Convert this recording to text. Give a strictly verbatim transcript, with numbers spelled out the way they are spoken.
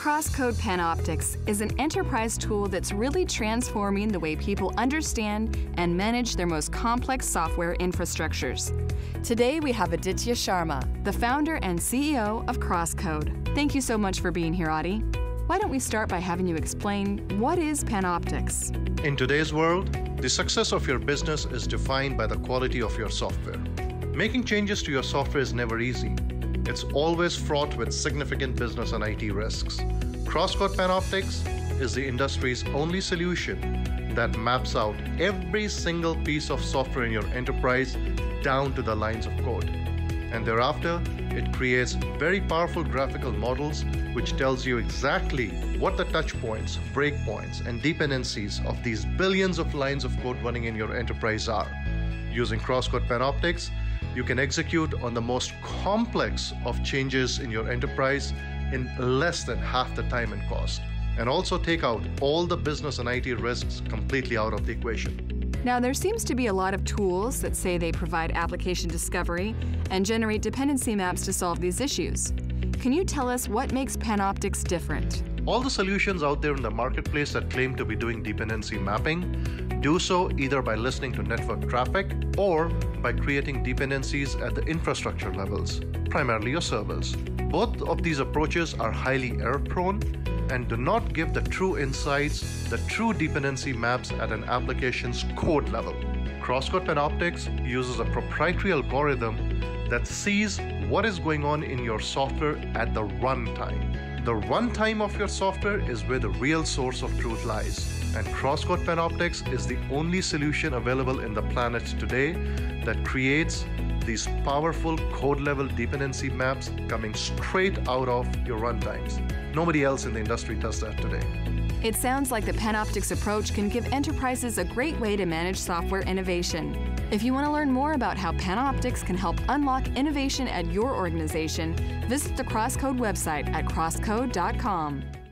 Crosscode Panoptix is an enterprise tool that's really transforming the way people understand and manage their most complex software infrastructures. Today we have Aditya Sharma, the founder and C E O of Crosscode. Thank you so much for being here, Adi. Why don't we start by having you explain what is Panoptix? In today's world, the success of your business is defined by the quality of your software. Making changes to your software is never easy. It's always fraught with significant business and I T risks. Crosscode Panoptix is the industry's only solution that maps out every single piece of software in your enterprise down to the lines of code. And thereafter, it creates very powerful graphical models which tells you exactly what the touch points, breakpoints, and dependencies of these billions of lines of code running in your enterprise are. Using Crosscode Panoptix, you can execute on the most complex of changes in your enterprise in less than half the time and cost, and also take out all the business and I T risks completely out of the equation. Now, there seems to be a lot of tools that say they provide application discovery and generate dependency maps to solve these issues. Can you tell us what makes Panoptix different? All the solutions out there in the marketplace that claim to be doing dependency mapping do so either by listening to network traffic or by creating dependencies at the infrastructure levels, primarily your servers. Both of these approaches are highly error-prone and do not give the true insights, the true dependency maps at an application's code level. Crosscode Panoptix uses a proprietary algorithm that sees what is going on in your software at the runtime. The runtime of your software is where the real source of truth lies. And Crosscode Panoptix is the only solution available in the planet today that creates these powerful code-level dependency maps coming straight out of your runtimes. Nobody else in the industry does that today. It sounds like the Panoptix approach can give enterprises a great way to manage software innovation. If you want to learn more about how Panoptix can help unlock innovation at your organization, visit the Crosscode website at crosscode dot com.